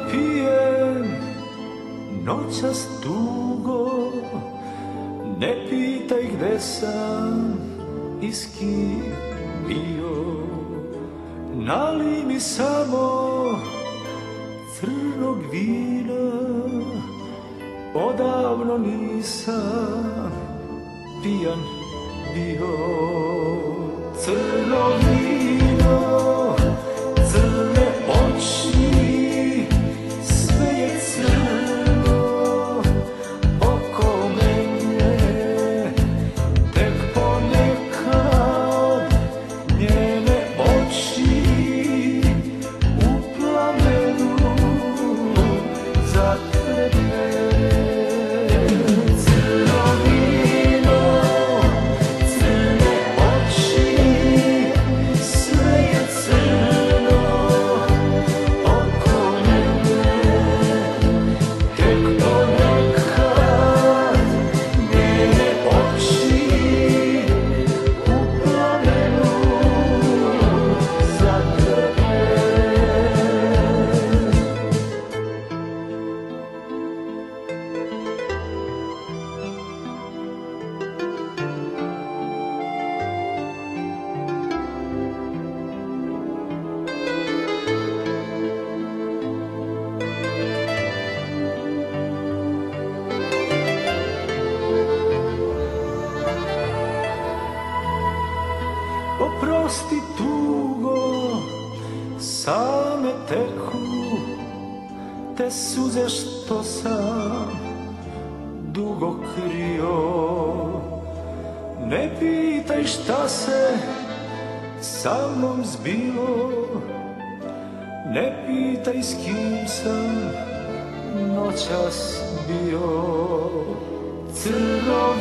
pijem noćas dugo, ne pitaj gde sam i s kim bio. Nalij mi samo crnog vina, odavno nisam pijan bio. Crno vino, crne oči, sve je crno oko mene. Tek ponekad njene oči u plamenu zatrebe. Crno vino, crne oči, sve je crno oko mene. Tek ponekad njene oči u plamenu zatrebe. Oprosti tugo, same teku te suze što sam dugo krio. Ne pitaj šta se sa mnom zbilo, ne pitaj s kim sam noćas bio. Crno